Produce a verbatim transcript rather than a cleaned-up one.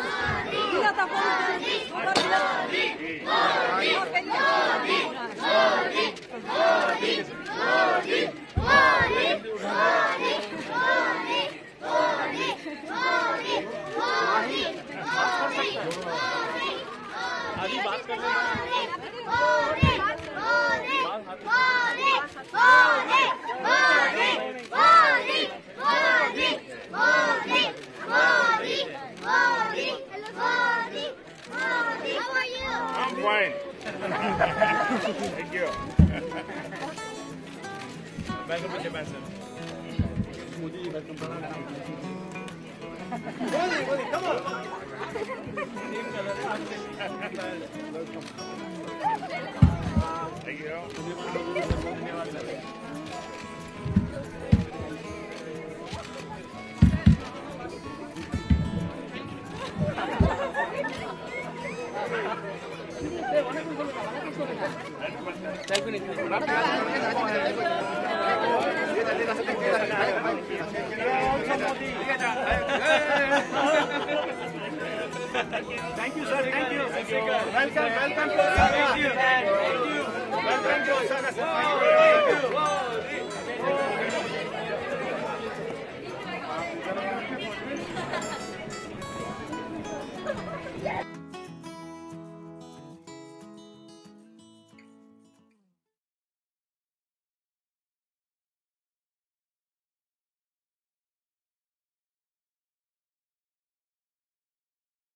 अभी बात कर रहे I'm fine. Thank you. Welcome to Japan, sir. Modi, welcome. Modi, Modi, come on. Same color. Welcome. Thank you. Thank you, sir. Thank you. Thank you. Welcome, welcome to Osaka. Thank you. Thank you. Welcome to Osaka. Thank you.